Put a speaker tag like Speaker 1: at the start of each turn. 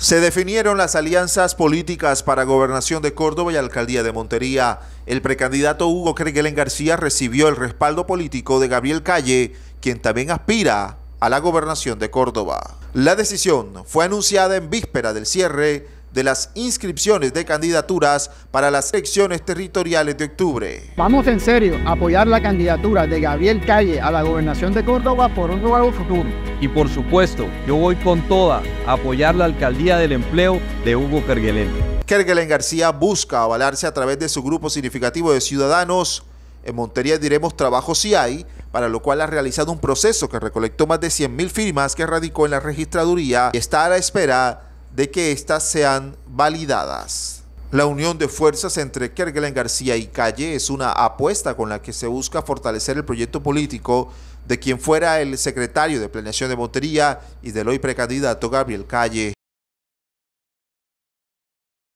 Speaker 1: Se definieron las alianzas políticas para Gobernación de Córdoba y Alcaldía de Montería. El precandidato Hugo Kerguelen García recibió el respaldo político de Gabriel Calle, quien también aspira a la Gobernación de Córdoba. La decisión fue anunciada en víspera del cierre de las inscripciones de candidaturas para las elecciones territoriales de octubre.
Speaker 2: Vamos en serio a apoyar la candidatura de Gabriel Calle a la Gobernación de Córdoba por un nuevo futuro.
Speaker 3: Y por supuesto, yo voy con toda a apoyar la Alcaldía del Empleo de Hugo Kerguelen.
Speaker 1: Kerguelen García busca avalarse a través de su grupo significativo de ciudadanos. En Montería diremos trabajo sí hay, para lo cual ha realizado un proceso que recolectó más de 100.000 firmas que radicó en la registraduría y está a la espera de que éstas sean validadas. La unión de fuerzas entre Kerguelen García y Calle es una apuesta con la que se busca fortalecer el proyecto político de quien fuera el secretario de Planeación de Montería y del hoy precandidato Gabriel Calle.